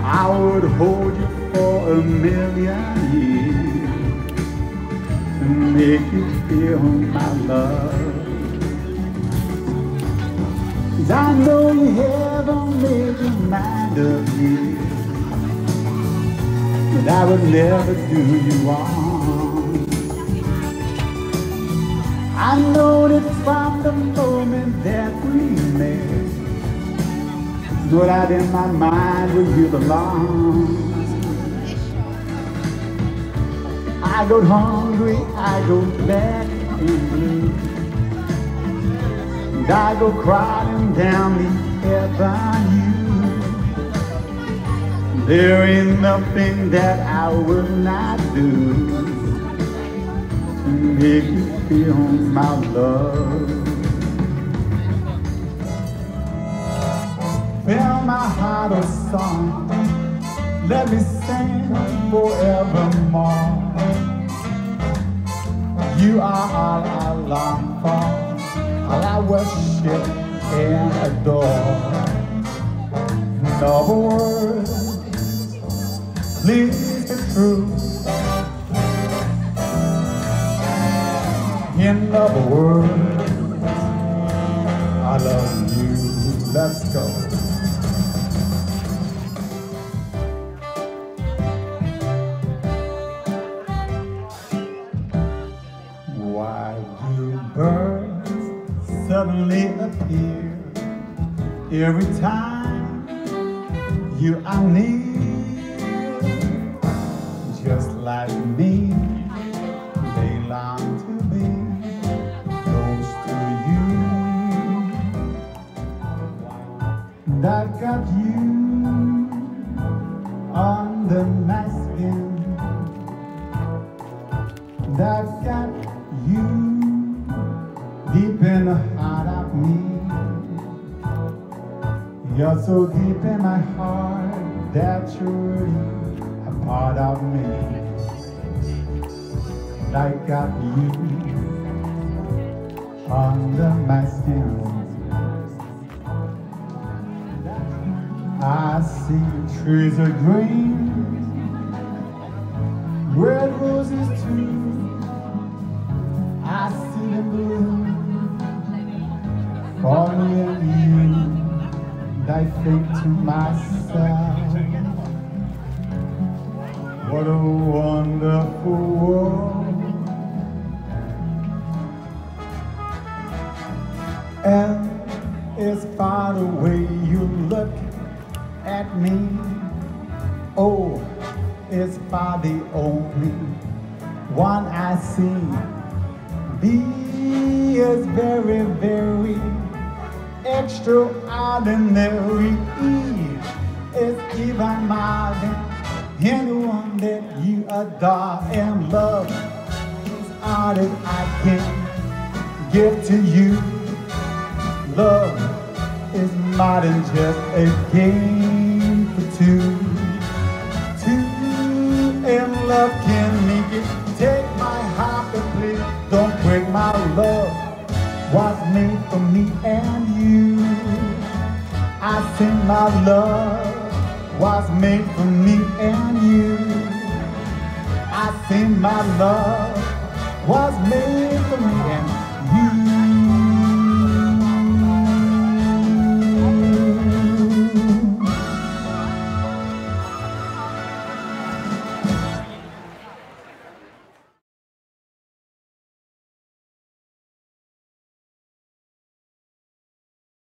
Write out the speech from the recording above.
I would hold you for a million years and make you feel my love. 'Cause I know you haven't made your mind up yet, but I would never do you wrong. I know that from the moment that we met, put out in my mind where you belong. I go hungry, I go black and blue, and I go crawling down the avenue. There ain't nothing that I will not do to make you feel my love. Fill my heart a song, let me sing forevermore. You are all I long for, all I worship and adore. In other words, please be true. In other words, I love you. Let's go. Why do birds suddenly appear every time you are near? Just like me, they long to be close to you. And I've got you under my skin, and I've got you deep in the heart of me. You're so deep in my heart that you're really a part of me. And I got you under my skin. I see trees are green, red roses too. I see them bloom for me and you, and I think to myself, what a wonderful world. And it's by the way you look at me, oh, it's by the only one I see. He is very, very extraordinary. Each is even more than anyone that you adore. And love is all that I can give to you. Love is more than just a game for two. Two in love can make it. Take my heart and please don't break my love. Was made for me and you. I think my love was made for me and you. I think my love was made for me and you.